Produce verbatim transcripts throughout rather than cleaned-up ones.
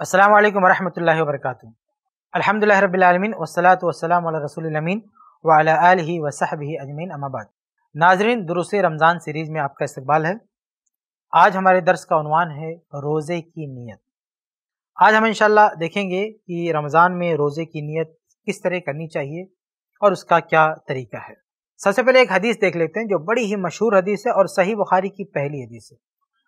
अस्सलामु अलैकुम वरहमतुल्लाहि वबरकातुहू। अल्हम्दुलिल्लाह रब्बिल आलमीन वस्सलातु वस्सलामु अला रसूलिल अमीन व अला आलिहि व सहबिहि अजमईन अम्मा बाद। नाज़रीन, दुरूस रमज़ान सीरीज़ में आपका इस्तकबाल है। आज हमारे दर्स का उन्वान है रोज़े की नीयत। आज हम इंशाअल्लाह देखेंगे कि रमज़ान में रोज़े की नीयत किस तरह करनी चाहिए और उसका क्या तरीका है। सबसे पहले एक हदीस देख लेते हैं जो बड़ी ही मशहूर हदीस है और सही बुखारी की पहली हदीस है।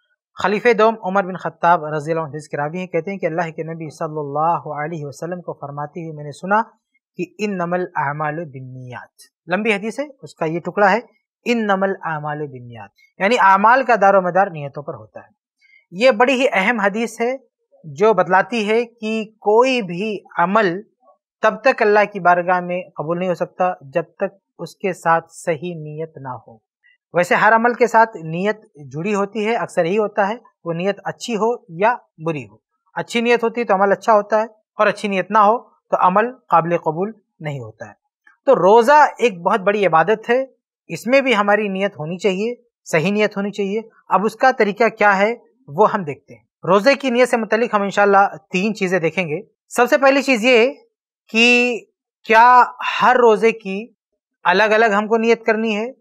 खलीफे दोम उमर बिन खत्ताब रज़ियल्लाहु अन्हु के रावी हैं, कहते हैं कि अल्लाह के नबी सल्लल्लाहु अलैहि वसल्लम को फरमाते हुए मैंने सुना कि इन्नमल अमालु बिन्नियात। लंबी हदीस है, उसका ये टुकड़ा है इन्नमल अमालु बिन्नियात, यानी अमाल का दारो मदार नियतों पर होता है। ये बड़ी ही अहम हदीस है जो बतलाती है कि कोई भी अमल तब तक अल्लाह की बारगाह में कबूल नहीं हो सकता जब तक उसके साथ सही नीयत ना हो। वैसे हर अमल के साथ नीयत जुड़ी होती है, अक्सर यही होता है, वो नीयत अच्छी हो या बुरी हो। अच्छी नीयत होती है तो अमल अच्छा होता है और अच्छी नीयत ना हो तो अमल काबिल कबूल नहीं होता है। तो रोज़ा एक बहुत बड़ी इबादत है, इसमें भी हमारी नीयत होनी चाहिए, सही नीयत होनी चाहिए। अब उसका तरीका क्या है वो हम देखते हैं। रोज़े की नीयत से मुतल्लिक हम इंशाल्लाह तीन चीज़ें देखेंगे। सबसे पहली चीज़ ये कि क्या हर रोज़े की अलग अलग हमको नीयत करनी है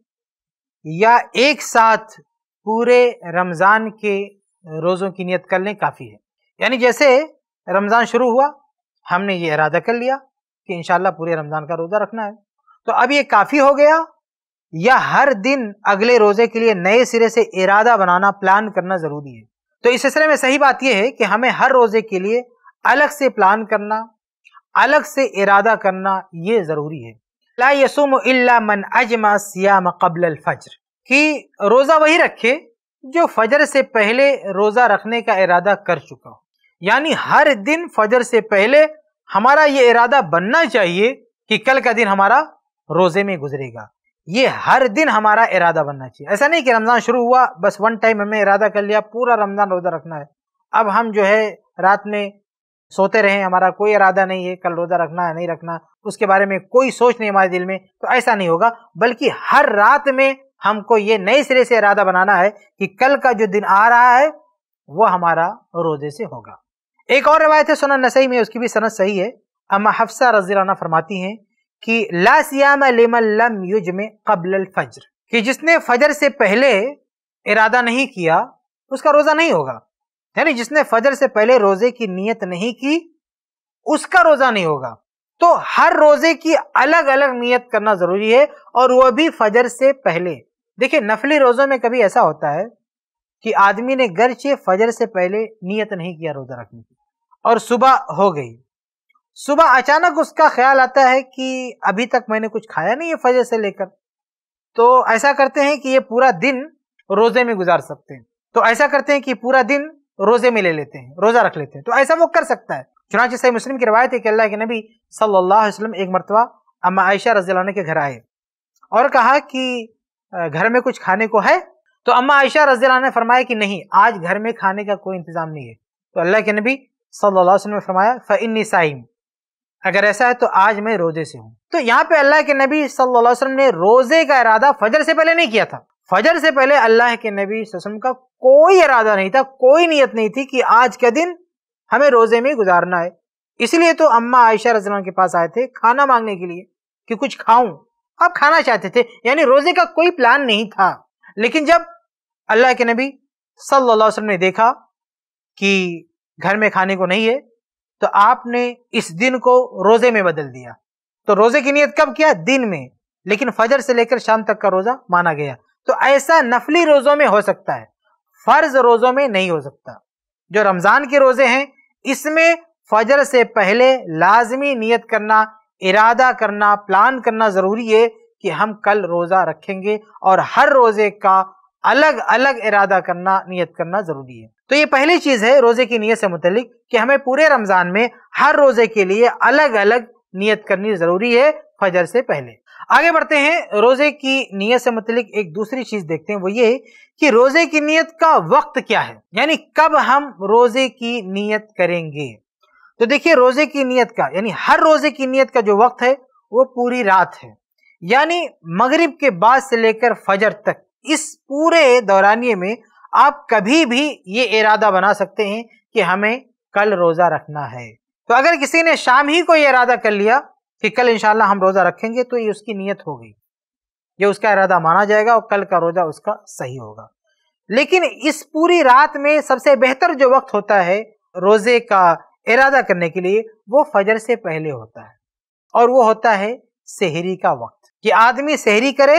या एक साथ पूरे रमज़ान के रोज़ों की नियत कर लें काफ़ी है। यानी जैसे रमज़ान शुरू हुआ, हमने ये इरादा कर लिया कि इंशाल्लाह पूरे रमज़ान का रोज़ा रखना है, तो अब ये काफ़ी हो गया या हर दिन अगले रोज़े के लिए नए सिरे से इरादा बनाना, प्लान करना ज़रूरी है। तो इस सिलसिले में सही बात यह है कि हमें हर रोज़े के लिए अलग से प्लान करना, अलग से इरादा करना ये ज़रूरी है। ला यसुमु इल्ला मन अजमा सियाम क़ब्ल अल फज्र, कि रोज़ा वही रखे जो फजर से पहले रोज़ा रखने का इरादा कर चुका हो। यानी हर दिन फजर से पहले हमारा ये इरादा बनना चाहिए कि कल का दिन हमारा रोज़े में गुजरेगा। ये हर दिन हमारा इरादा बनना चाहिए। ऐसा नहीं कि रमज़ान शुरू हुआ बस वन टाइम हमने इरादा कर लिया पूरा रमज़ान रोज़ा रखना है, अब हम जो है रात में सोते रहे, हमारा कोई इरादा नहीं है कल रोज़ा रखना है नहीं रखना, उसके बारे में कोई सोच नहीं हमारे दिल में, तो ऐसा नहीं होगा। बल्कि हर रात में हमको ये नए सिरे से इरादा बनाना है कि कल का जो दिन आ रहा है वो हमारा रोज़े से होगा। एक और रिवायत है सुनन नसई में, उसकी भी सनद सही है। अम्मा हफ्सा रज़ियल्लाहु अन्हा फरमाती हैं कि ला सियाम लिमन लम युजमे क़ब्ल अल फज्र, कि जिसने फजर से पहले इरादा नहीं किया उसका रोज़ा नहीं होगा। यानी जिसने फजर से पहले रोज़े की नियत नहीं की उसका रोज़ा नहीं होगा। तो हर रोज़े की अलग अलग नियत करना ज़रूरी है और वह भी फजर से पहले। देखिए, नफली रोज़ों में कभी ऐसा होता है कि आदमी ने गर्चे फजर से पहले नियत नहीं किया रोज़ा रखने की और सुबह हो गई, सुबह अचानक उसका ख्याल आता है कि अभी तक मैंने कुछ खाया नहीं है फजर से लेकर, तो ऐसा करते हैं कि ये पूरा दिन रोज़े में गुजार सकते हैं, तो ऐसा करते हैं कि पूरा दिन रोज़े में ले लेते हैं, रोज़ा रख लेते हैं। तो ऐसा वो कर सकता है। चुनांचे सही मुस्लिम की रवायत है कि अल्लाह के नबी सल्लल्लाहु अलैहि वसल्लम एक मरतबा अम्मा आयशा रज़ियल्लाहु अन्हा के घर आए और कहा कि घर में कुछ खाने को है, तो अम्मा आयशा रज़ियल्लाहु अन्हा ने फरमाया कि नहीं, आज घर में खाने का कोई इंतजाम नहीं है। तो अल्लाह के नबी सल्लल्लाहु अलैहि वसल्लम ने फरमाया फ़इन्नी साइम, अगर ऐसा है तो आज मैं रोजे से हूँ। तो यहाँ पे अल्लाह के नबी सल्लल्लाहु अलैहि वसल्लम ने रोजे का इरादा फजर से पहले नहीं किया था। फजर से पहले अल्लाह के नबी सल्लल्लाहु अलैहि वसल्लम का कोई इरादा नहीं था, कोई नियत नहीं थी कि आज का दिन हमें रोजे में गुजारना है। इसलिए तो अम्मा आयशा रज़ियल्लाहु अन्हा के पास आए थे खाना मांगने के लिए कि कुछ खाऊं, आप खाना चाहते थे, यानी रोजे का कोई प्लान नहीं था। लेकिन जब अल्लाह के नबी सल्लल्लाहु अलैहि वसल्लम ने देखा कि घर में खाने को नहीं है तो आपने इस दिन को रोजे में बदल दिया। तो रोजे की नियत कब किया? दिन में, लेकिन फजर से लेकर शाम तक का रोजा माना गया। तो ऐसा नफली रोजों में हो सकता है, फर्ज रोजों में नहीं हो सकता। जो रमजान के रोजे हैं इसमें फजर से पहले लाजमी नियत करना, इरादा करना, प्लान करना जरूरी है कि हम कल रोजा रखेंगे और हर रोजे का अलग अलग इरादा करना, नियत करना जरूरी है। तो ये पहली चीज है रोजे की नियत से मुतल्लिक कि हमें पूरे रमजान में हर रोजे के लिए अलग अलग नियत करनी जरूरी है फजर से पहले। आगे बढ़ते हैं, रोजे की नियत से मुतल्लिक एक दूसरी चीज देखते हैं, वो ये कि रोजे की नियत का वक्त क्या है, यानी कब हम रोजे की नियत करेंगे। तो देखिए, रोजे की नियत का यानी हर रोजे की नियत का जो वक्त है वो पूरी रात है, यानी मगरिब के बाद से लेकर फजर तक, इस पूरे दौरानिये में आप कभी भी ये इरादा बना सकते हैं कि हमें कल रोजा रखना है। तो अगर किसी ने शाम ही को ये इरादा कर लिया कि कल इंशाल्लाह हम रोजा रखेंगे, तो ये उसकी नियत हो गई, ये उसका इरादा माना जाएगा और कल का रोजा उसका सही होगा। लेकिन इस पूरी रात में सबसे बेहतर जो वक्त होता है रोजे का इरादा करने के लिए, वो फजर से पहले होता है, और वो होता है सेहरी का वक्त, कि आदमी सेहरी करे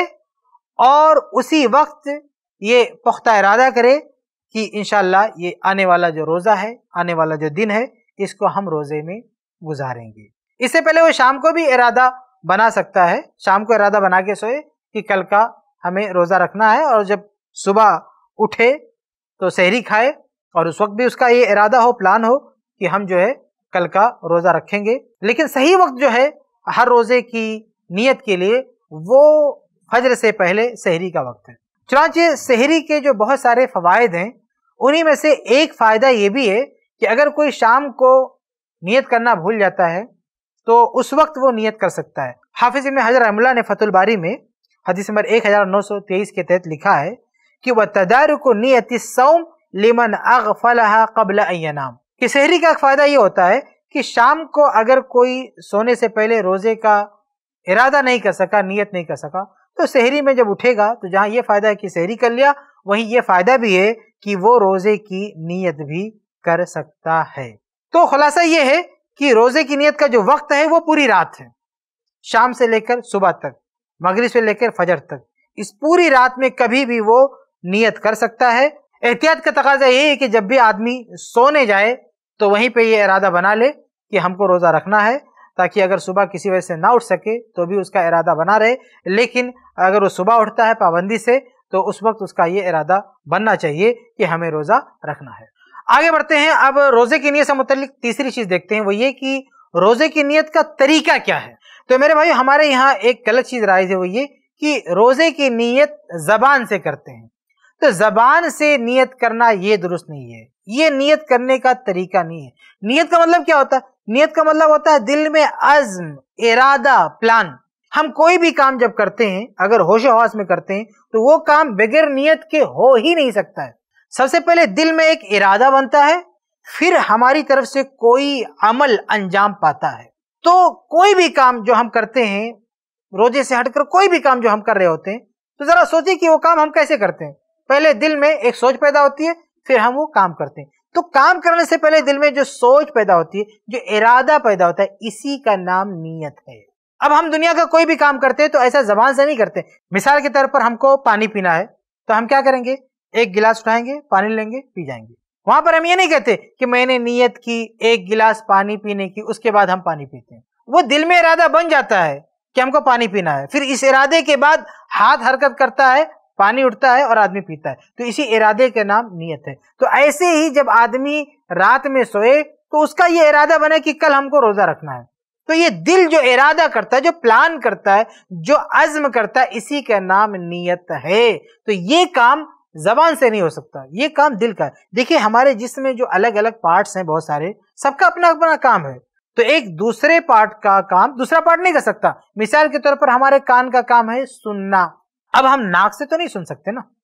और उसी वक्त ये पुख्ता इरादा करे कि इंशाल्लाह ये आने वाला जो रोजा है, आने वाला जो दिन है, इसको हम रोजे में गुजारेंगे। इससे पहले वो शाम को भी इरादा बना सकता है, शाम को इरादा बना के सोए कि कल का हमें रोजा रखना है, और जब सुबह उठे तो सहरी खाए, और उस वक्त भी उसका ये इरादा हो, प्लान हो कि हम जो है कल का रोजा रखेंगे। लेकिन सही वक्त जो है हर रोजे की नियत के लिए वो फजर से पहले सहरी का वक्त है। चुनांचे सहरी के जो बहुत सारे फवायद हैं, उन्हीं में से एक फायदा ये भी है कि अगर कोई शाम को नियत करना भूल जाता है तो उस वक्त वो नियत कर सकता है। हाफिज इब्न हजर रहमतुल्लाह ने फतुल बारी में हदीस नंबर एक हजार नौ सौ तेईस के तहत लिखा है कि वह तदारुकु नियति सौम लिमन अगफलहा क़ब्ल अन यनाम, कि सहरी का फायदा ये होता है कि शाम को अगर कोई सोने से पहले रोजे का इरादा नहीं कर सका, नियत नहीं कर सका, तो सहरी में जब उठेगा तो जहां ये फायदा है कि सहरी कर लिया, वहीं ये फायदा भी है कि वो रोजे की नियत भी कर सकता है। तो खुलासा ये है कि रोजे की नियत का जो वक्त है वो पूरी रात है, शाम से लेकर सुबह तक, मगरिब से लेकर फजर तक, इस पूरी रात में कभी भी वो नियत कर सकता है। एहतियात का तकाजा ये है कि जब भी आदमी सोने जाए तो वहीं पे ये इरादा बना ले कि हमको रोजा रखना है, ताकि अगर सुबह किसी वजह से ना उठ सके तो भी उसका इरादा बना रहे। लेकिन अगर वो सुबह उठता है पाबंदी से, तो उस वक्त उसका ये इरादा बनना चाहिए कि हमें रोजा रखना है। आगे बढ़ते हैं, अब रोजे की नियत से मुतल्लिक तीसरी चीज देखते हैं, वो ये कि रोजे की नियत का तरीका क्या है। तो मेरे भाई, हमारे यहाँ एक गलत चीज राइज है, वो ये कि रोजे की नियत जबान से करते हैं। तो जबान से नियत करना ये दुरुस्त नहीं है, ये नियत करने का तरीका नहीं है। नियत का मतलब क्या होता है? नियत का मतलब होता है दिल में अज़्म, इरादा, प्लान। हम कोई भी काम जब करते हैं, अगर होश हवास में करते हैं, तो वो काम बगैर नियत के हो ही नहीं सकता है। सबसे पहले दिल में एक इरादा बनता है, फिर हमारी तरफ से कोई अमल अंजाम पाता है। तो कोई भी काम जो हम करते हैं, रोजे से हटकर कोई भी काम जो हम कर रहे होते हैं, तो जरा सोचिए कि वो काम हम कैसे करते हैं। पहले दिल में एक सोच पैदा होती है, फिर हम वो काम करते हैं। तो काम करने से पहले दिल में जो सोच पैदा होती है, जो इरादा पैदा होता है, इसी का नाम नियत है। अब हम दुनिया का कोई भी काम करते हैं तो ऐसा जबान से नहीं करते। मिसाल के तौर पर हमको पानी पीना है, तो हम क्या करेंगे? एक गिलास उठाएंगे, पानी लेंगे, पी जाएंगे। वहां पर हम ये नहीं कहते कि मैंने नियत की एक गिलास पानी पीने की, उसके बाद हम पानी पीते हैं। वो दिल में इरादा बन जाता है कि हमको पानी पीना है, फिर इस इरादे के बाद हाथ हरकत करता है, पानी उठता है और आदमी पीता है। तो इसी इरादे का नाम नियत है। तो ऐसे ही जब आदमी रात में सोए तो उसका ये इरादा बने कि कल हमको रोजा रखना है, तो ये दिल जो इरादा करता है, जो प्लान करता है, जो अज़्म करता है, इसी का नाम नियत है। तो ये काम जबान से नहीं हो सकता, ये काम दिल का है। देखिए, हमारे जिस्म में जो अलग अलग पार्ट्स हैं बहुत सारे, सबका अपना अपना काम है। तो एक दूसरे पार्ट का काम दूसरा पार्ट नहीं कर सकता। मिसाल के तौर पर हमारे कान का काम है सुनना। अब हम नाक से तो नहीं सुन सकते ना,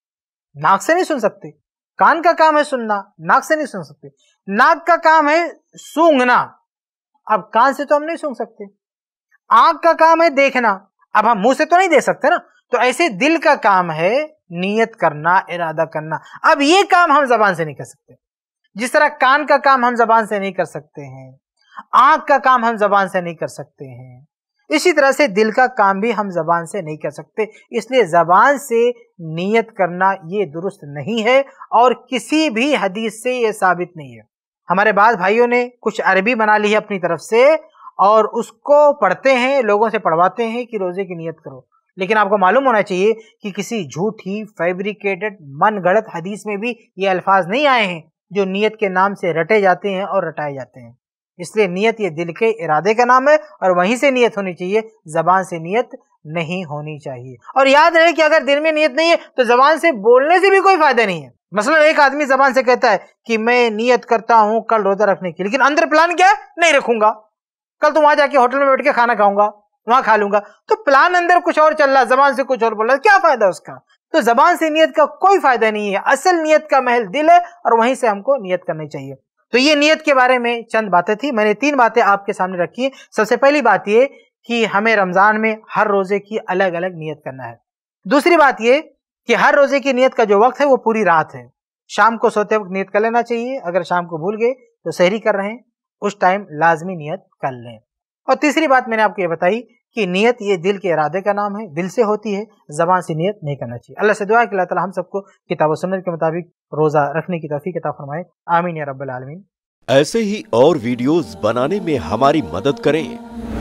नाक से नहीं सुन सकते। कान का काम है सुनना, नाक से नहीं सुन सकते। नाक का काम है सूंघना, अब कान से तो हम नहीं सुन सकते। आंख का काम है देखना, अब हम मुंह से तो नहीं देख सकते ना। तो ऐसे दिल का काम है नियत करना, इरादा करना। अब ये काम हम जबान से नहीं कर सकते। जिस तरह कान का काम हम जबान से नहीं कर सकते हैं, आंख का काम हम जबान से नहीं कर सकते हैं, इसी तरह से दिल का काम भी हम जबान से नहीं कर सकते। इसलिए जबान से नियत करना ये दुरुस्त नहीं है, और किसी भी हदीस से ये साबित नहीं है। हमारे बाद भाइयों ने कुछ अरबी बना ली है अपनी तरफ से, और उसको पढ़ते हैं, लोगों से पढ़वाते हैं कि रोजे की नियत करो। लेकिन आपको मालूम होना चाहिए कि किसी झूठी, फैब्रिकेटेड, मन गढ़ंत हदीस में भी ये अल्फाज नहीं आए हैं जो नियत के नाम से रटे जाते हैं और रटाए जाते हैं। इसलिए नियत ये दिल के इरादे का नाम है, और वहीं से नियत होनी चाहिए, जबान से नियत नहीं होनी चाहिए। और याद रहे कि अगर दिल में नियत नहीं है तो जबान से बोलने से भी कोई फायदा नहीं है। मसलन एक आदमी जबान से कहता है कि मैं नियत करता हूं कल रोजा रखने की, लेकिन अंदर प्लान क्या है? नहीं रखूंगा, कल तो वहां जाके होटल में बैठ के खाना खाऊंगा, वहां खा लूंगा। तो प्लान अंदर कुछ और चल रहा, जबान से कुछ और बोल रहा, क्या फायदा उसका? तो जबान से नियत का कोई फायदा नहीं है। असल नियत का महल दिल है, और वहीं से हमको नियत करनी चाहिए। تو یہ نیت کے بارے میں چند باتیں تھی. میں نے تین باتیں آپ کے سامنے رکھی ہیں. سب سے پہلی بات یہ کہ ہمیں رمضان میں ہر روزے کی الگ الگ نیت کرنا ہے. دوسری بات یہ کہ ہر روزے کی نیت کا جو وقت ہے وہ پوری رات ہے. شام کو سوتے وقت نیت کر لینا چاہیے. اگر شام کو بھول گئے تو سحری کر رہے ہیں اس ٹائم لازمی نیت کر لیں. اور تیسری بات میں نے آپ کو یہ بتائی کہ نیت یہ دل کے ارادے کا نام ہے, دل سے ہوتی ہے, زبان سے نیت نہیں کرنا چاہیے. اللہ سے دعا ہے کہ اللہ تعالی ہم سب کو کتاب و سنت کے مطابق روزہ رکھنے کی توفیق عطا فرمائے. آمین یا رب العالمین. ایسے ہی اور ویڈیوز بنانے میں ہماری مدد کریں.